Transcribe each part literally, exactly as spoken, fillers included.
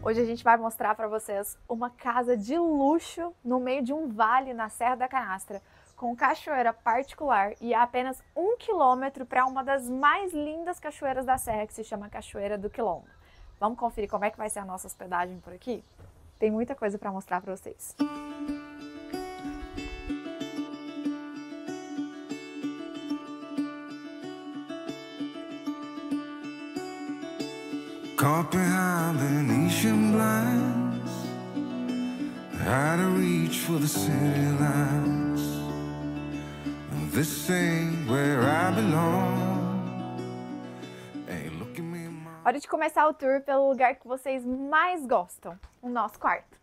Hoje a gente vai mostrar para vocês uma casa de luxo no meio de um vale na Serra da Canastra, com cachoeira particular e a apenas um quilômetro para uma das mais lindas cachoeiras da Serra, que se chama Cachoeira do Quilombo. Vamos conferir como é que vai ser a nossa hospedagem por aqui? Tem muita coisa para mostrar para vocês. Caught behind Venetian blinds, out of reach for the city lights. This ain't where I belong. Hey, look at me, mom. Hora de começar o tour pelo lugar que vocês mais gostam, o nosso quarto.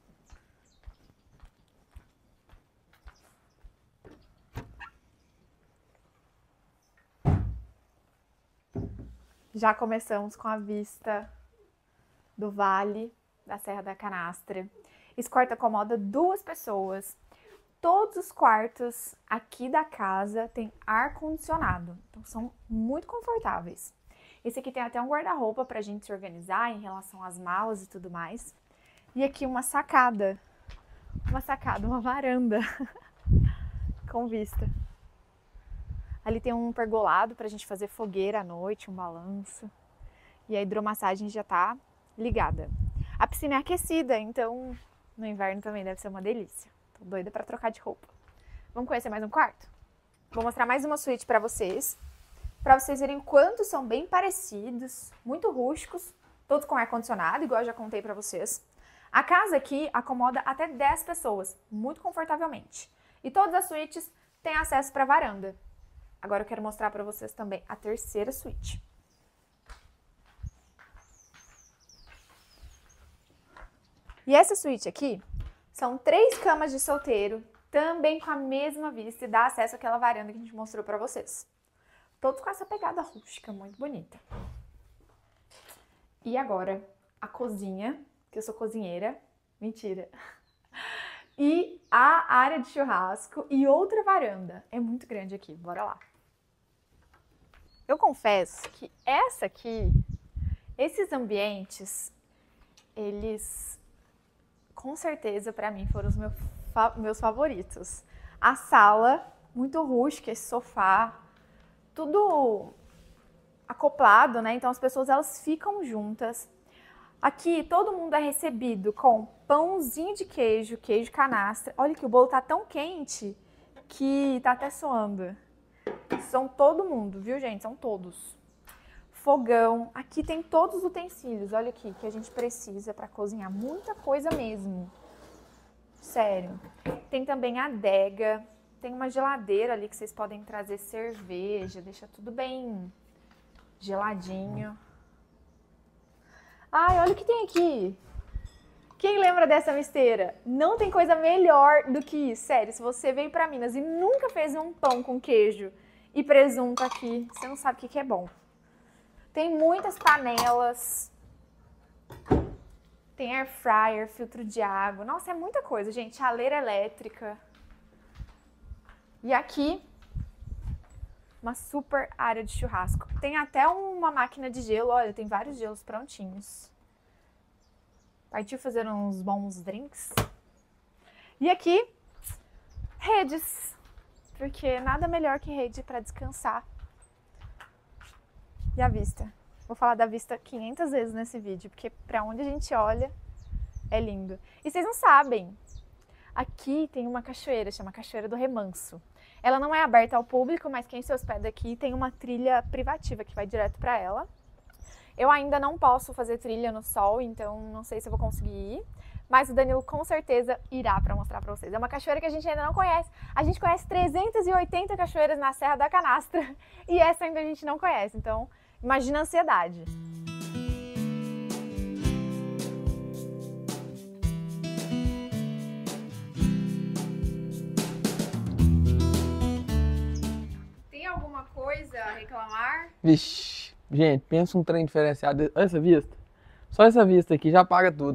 Já começamos com a vista do vale da Serra da Canastra. Esse quarto acomoda duas pessoas. Todos os quartos aqui da casa têm ar-condicionado, então são muito confortáveis. Esse aqui tem até um guarda-roupa para a gente se organizar em relação às malas e tudo mais. E aqui uma sacada, uma sacada, uma varanda com vista. Ali tem um pergolado para a gente fazer fogueira à noite, um balanço. E a hidromassagem já está ligada. A piscina é aquecida, então no inverno também deve ser uma delícia. Tô doida para trocar de roupa. Vamos conhecer mais um quarto? Vou mostrar mais uma suíte para vocês. Para vocês verem quantos são bem parecidos, muito rústicos, todos com ar-condicionado, igual eu já contei para vocês. A casa aqui acomoda até dez pessoas, muito confortavelmente. E todas as suítes têm acesso para a varanda. Agora eu quero mostrar para vocês também a terceira suíte. E essa suíte aqui são três camas de solteiro, também com a mesma vista e dá acesso àquela varanda que a gente mostrou para vocês. Todos com essa pegada rústica, muito bonita. E agora a cozinha, que eu sou cozinheira, mentira. E a área de churrasco e outra varanda. É muito grande aqui, bora lá. Eu confesso que essa aqui, esses ambientes, eles com certeza para mim foram os meus, meus favoritos. A sala, muito rústica, esse sofá, tudo acoplado, né? Então as pessoas elas ficam juntas. Aqui todo mundo é recebido com pãozinho de queijo, queijo canastra. Olha que o bolo tá tão quente que tá até suando. São todo mundo, viu, gente? São todos. Fogão. Aqui tem todos os utensílios, olha aqui, que a gente precisa para cozinhar. Muita coisa mesmo. Sério. Tem também a adega. Tem uma geladeira ali que vocês podem trazer cerveja. Deixa tudo bem geladinho. Ai, olha o que tem aqui. Quem lembra dessa misteira? Não tem coisa melhor do que isso. Sério, se você veio para Minas e nunca fez um pão com queijo e presunto aqui, você não sabe o que é bom. Tem muitas panelas. Tem air fryer, filtro de água. Nossa, é muita coisa, gente. Chaleira elétrica. E aqui, uma super área de churrasco. Tem até uma máquina de gelo. Olha, tem vários gelos prontinhos. Partiu fazer uns bons drinks. E aqui, redes. Porque nada melhor que rede para descansar. E a vista. Vou falar da vista quinhentas vezes nesse vídeo, porque para onde a gente olha é lindo. E vocês não sabem, aqui tem uma cachoeira, chama Cachoeira do Remanso. Ela não é aberta ao público, mas quem se hospeda aqui tem uma trilha privativa que vai direto para ela. Eu ainda não posso fazer trilha no sol, então não sei se eu vou conseguir ir. Mas o Danilo com certeza irá para mostrar para vocês. É uma cachoeira que a gente ainda não conhece. A gente conhece trezentas e oitenta cachoeiras na Serra da Canastra e essa ainda a gente não conhece. Então, imagina a ansiedade. Tem alguma coisa a reclamar? Vixe, gente, pensa um trem diferenciado. Olha essa vista. Só essa vista aqui já paga tudo.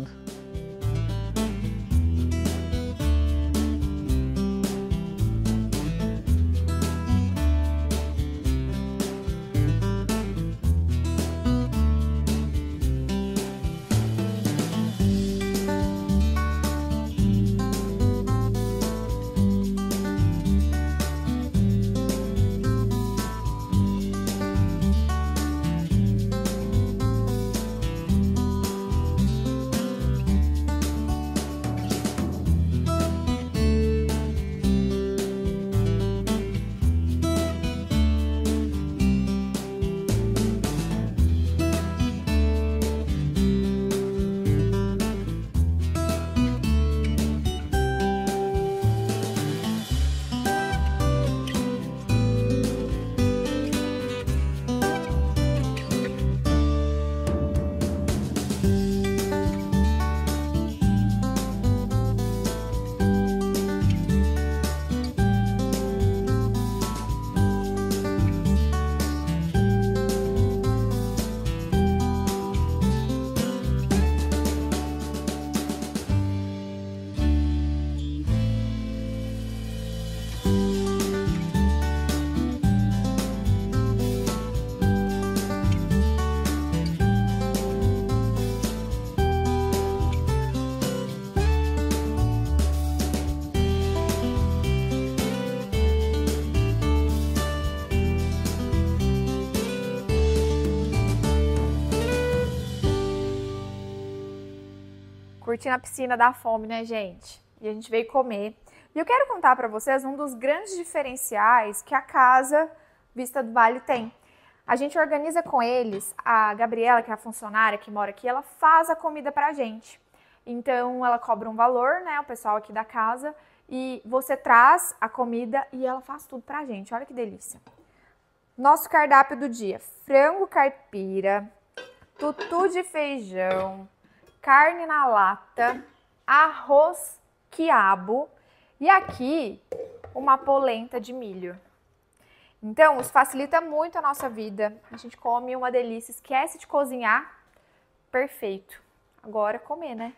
Curtindo a piscina da fome, né, gente? E a gente veio comer. E eu quero contar para vocês um dos grandes diferenciais que a casa Vista do Vale tem. A gente organiza com eles, a Gabriela, que é a funcionária que mora aqui, ela faz a comida pra gente. Então, ela cobra um valor, né, o pessoal aqui da casa, e você traz a comida e ela faz tudo pra gente. Olha que delícia. Nosso cardápio do dia: frango caipira, tutu de feijão, carne na lata, arroz quiabo e aqui uma polenta de milho. Então, isso facilita muito a nossa vida. A gente come uma delícia, esquece de cozinhar. Perfeito. Agora comer, né?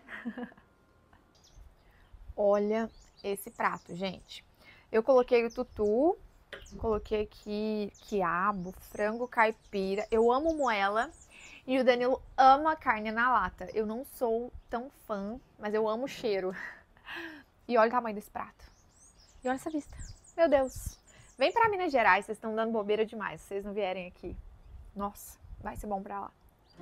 Olha esse prato, gente. Eu coloquei o tutu, coloquei aqui quiabo, frango caipira. Eu amo moela e o Danilo ama carne na lata. Eu não sou tão fã, mas eu amo o cheiro. E olha o tamanho desse prato. E olha essa vista. Meu Deus. Vem pra Minas Gerais, vocês estão dando bobeira demais. Se vocês não vierem aqui. Nossa, vai ser bom pra lá.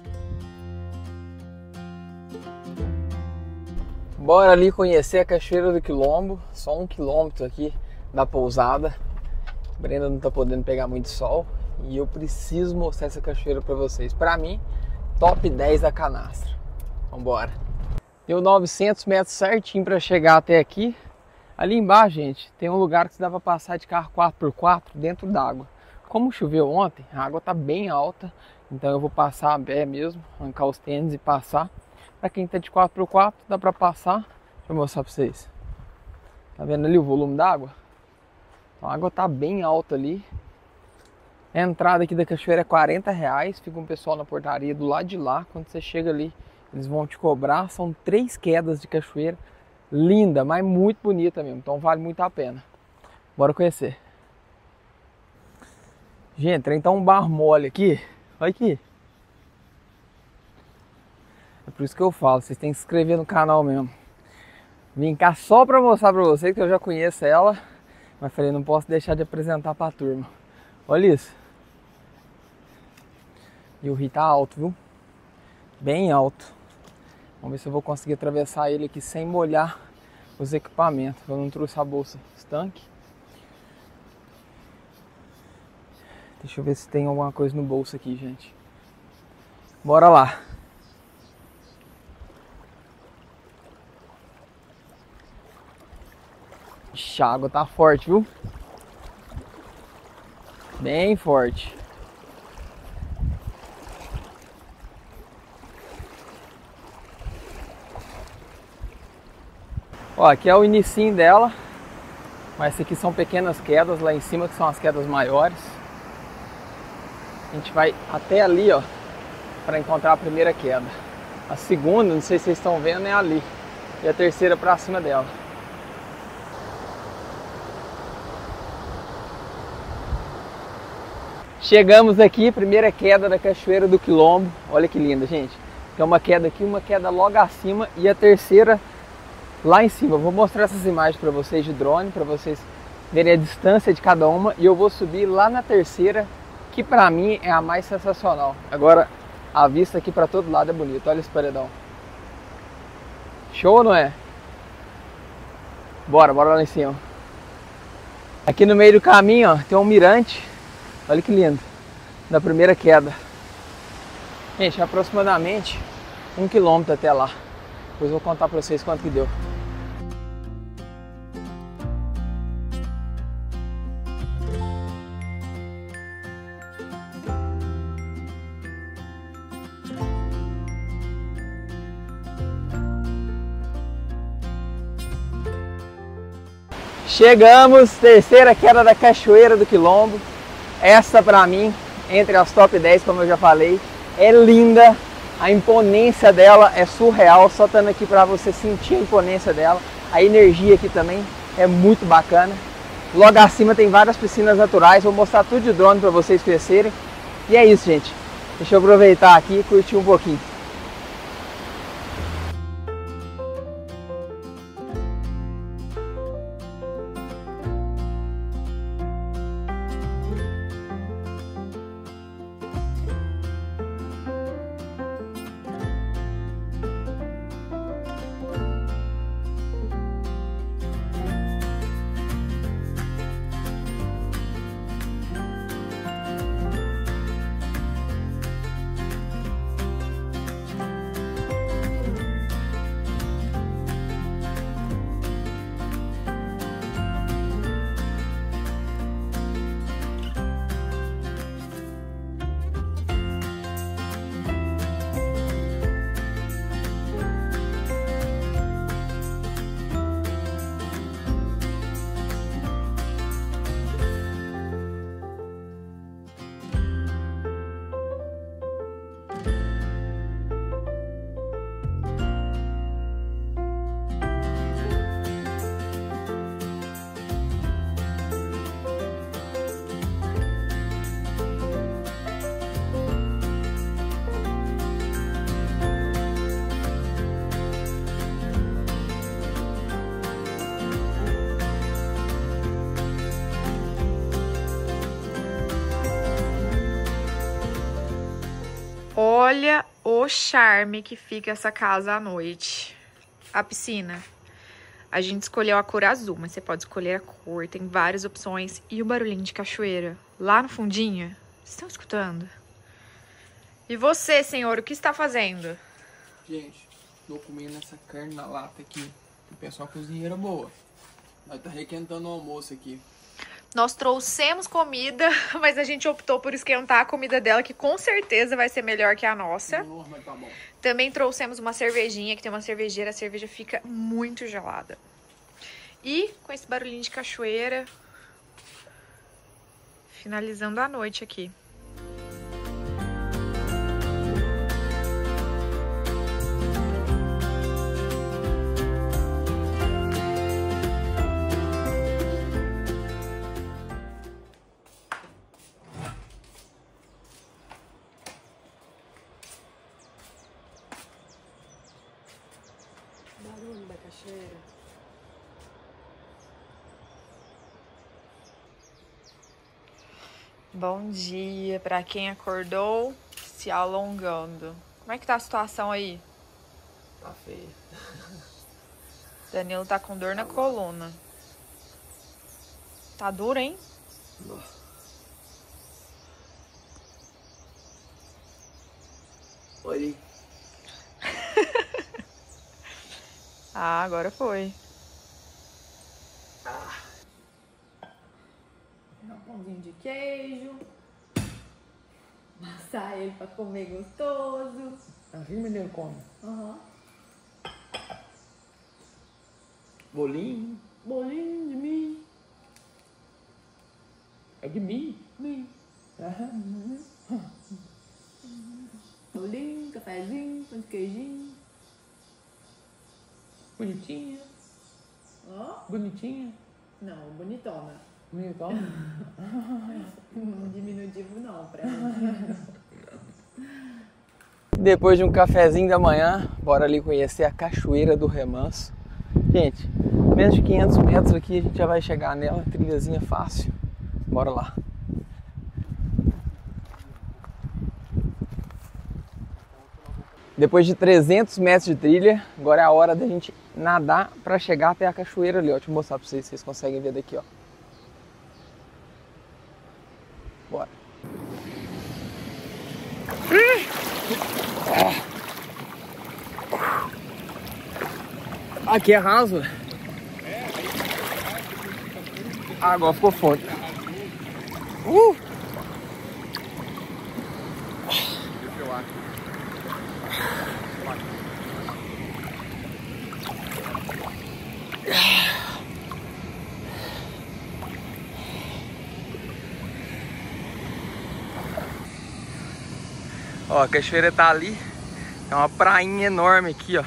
Bora ali conhecer a Cachoeira do Quilombo. Só um quilômetro aqui da pousada. A Brenda não tá podendo pegar muito sol. E eu preciso mostrar essa cachoeira pra vocês. Pra mim, top dez da Canastra. Vambora. Deu novecentos metros certinho pra chegar até aqui. Ali embaixo, gente, tem um lugar que se dá pra passar de carro quatro por quatro dentro d'água. Como choveu ontem, a água tá bem alta, então eu vou passar a pé mesmo, arrancar os tênis e passar. Pra quem tá de quatro por quatro, dá pra passar. Deixa eu mostrar pra vocês. Tá vendo ali o volume d'água? Então, a água tá bem alta ali. A entrada aqui da cachoeira é quarenta reais, fica um pessoal na portaria do lado de lá. Quando você chega ali, eles vão te cobrar. São três quedas de cachoeira. Linda, mas muito bonita mesmo, então vale muito a pena. Bora conhecer. Gente, tem então um bar mole aqui. Olha aqui. É por isso que eu falo, vocês têm que se inscrever no canal mesmo. Vim cá só pra mostrar pra vocês que eu já conheço ela, mas falei, não posso deixar de apresentar pra turma. Olha isso. E o rio tá alto, viu? Bem alto. Vamos ver se eu vou conseguir atravessar ele aqui sem molhar os equipamentos. Eu não trouxe a bolsa estanque. Deixa eu ver se tem alguma coisa no bolso aqui, gente. Bora lá. Ixi, a água tá forte, viu? Bem forte. Ó, aqui é o inicinho dela, mas isso aqui são pequenas quedas lá em cima que são as quedas maiores. A gente vai até ali, ó, para encontrar a primeira queda. A segunda, não sei se vocês estão vendo, é ali. E a terceira para cima dela. Chegamos aqui, primeira queda da Cachoeira do Quilombo. Olha que linda, gente. Tem uma queda aqui, uma queda logo acima e a terceira lá em cima. Eu vou mostrar essas imagens para vocês de drone, para vocês verem a distância de cada uma. E eu vou subir lá na terceira, que para mim é a mais sensacional. Agora, a vista aqui para todo lado é bonita. Olha esse paredão. Show, não é? Bora, bora lá em cima. Aqui no meio do caminho, ó, tem um mirante. Olha que lindo. Da primeira queda. Gente, é aproximadamente um quilômetro até lá. Depois eu vou contar para vocês quanto que deu. Chegamos, terceira queda da Cachoeira do Quilombo. Essa pra mim, entre as top dez, como eu já falei, é linda. A imponência dela é surreal, só estando aqui para você sentir a imponência dela. A energia aqui também é muito bacana. Logo acima tem várias piscinas naturais, vou mostrar tudo de drone para vocês conhecerem. E é isso, gente. Deixa eu aproveitar aqui e curtir um pouquinho. Olha o charme que fica essa casa à noite. A piscina. A gente escolheu a cor azul, mas você pode escolher a cor. Tem várias opções. E o barulhinho de cachoeira lá no fundinho. Vocês estão escutando? E você, senhor, o que está fazendo? Gente, tô comendo essa carne na lata aqui. O pessoal cozinheira boa. Nós tá requentando o almoço aqui. Nós trouxemos comida, mas a gente optou por esquentar a comida dela, que com certeza vai ser melhor que a nossa. Nossa, mas tá bom. Também trouxemos uma cervejinha, que tem uma cervejeira, a cerveja fica muito gelada. E com esse barulhinho de cachoeira, finalizando a noite aqui. Barulho da cachoeira. Bom dia para quem acordou se alongando. Como é que tá a situação aí? Tá feio. Danilo tá com dor na coluna. Tá duro, hein? Olha. Ah, agora foi. Ah. Um pãozinho de queijo. Amassar ele pra comer gostoso. Assim o menino come. Uhum. Bolinho. Bolinho de mim. É de mim. Mim. Aham. Uhum. Bolinho, cafezinho, pão de queijinho. Bonitinha. Ó. Bonitinha. Não, bonitona. Bonitona. Diminutivo não, pra ela. Depois de um cafezinho da manhã, bora ali conhecer a Cachoeira do Remanso. Gente, menos de quinhentos metros aqui a gente já vai chegar nela, trilhazinha fácil. Bora lá. Depois de trezentos metros de trilha, agora é a hora da gente nadar para chegar até a cachoeira ali, ó. Deixa eu mostrar para vocês, vocês conseguem ver daqui, ó. Bora. Aqui é raso. Ah, agora ficou forte. Uh! Ó, a cachoeira tá ali. É uma prainha enorme aqui, ó.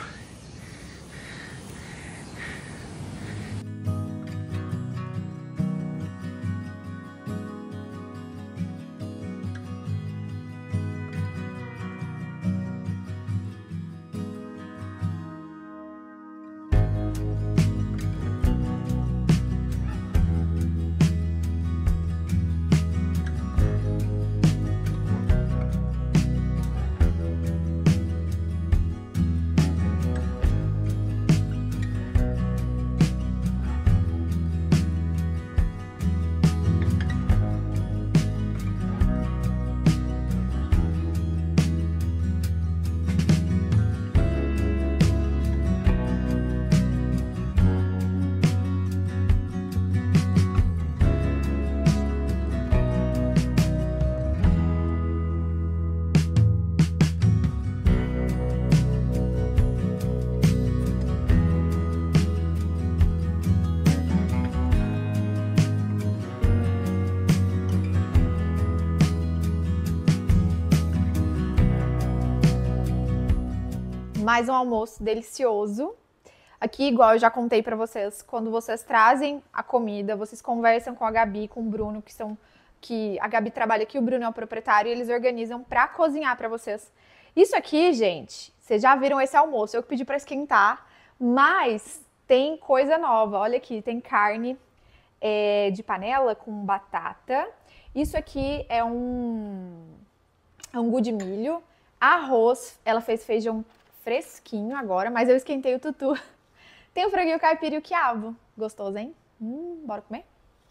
Mais um almoço delicioso. Aqui, igual eu já contei pra vocês, quando vocês trazem a comida, vocês conversam com a Gabi, com o Bruno, que são que a Gabi trabalha aqui, o Bruno é o proprietário, e eles organizam pra cozinhar pra vocês. Isso aqui, gente, vocês já viram esse almoço, eu que pedi pra esquentar, mas tem coisa nova. Olha aqui, tem carne é, de panela com batata. Isso aqui é um angu de milho. arroz. Ela fez feijão fresquinho agora, mas eu esquentei o tutu. Tem o franguinho caipira e o quiabo. Gostoso, hein? Hum, bora comer?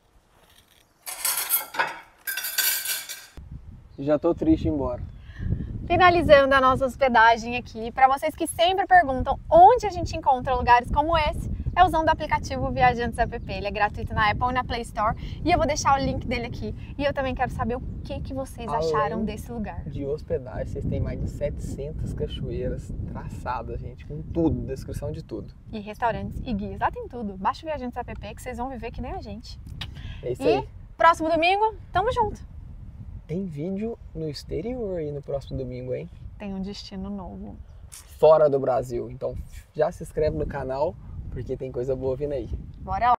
Já tô triste ir embora. Finalizando a nossa hospedagem aqui, para vocês que sempre perguntam onde a gente encontra lugares como esse, é usando o aplicativo Viajantes App. Ele é gratuito na Apple e na Play Store e eu vou deixar o link dele aqui. E eu também quero saber o que, que vocês Além acharam desse lugar. De hospedagem, vocês têm mais de setecentas cachoeiras traçadas, gente, com tudo, descrição de tudo. E restaurantes e guias, lá tem tudo. Baixa o Viajantes App que vocês vão viver que nem a gente. É isso E aí. próximo domingo, tamo junto. Tem vídeo no exterior aí no próximo domingo, hein? Tem um destino novo. Fora do Brasil. Então já se inscreve no canal, porque tem coisa boa vindo aí. Bora lá.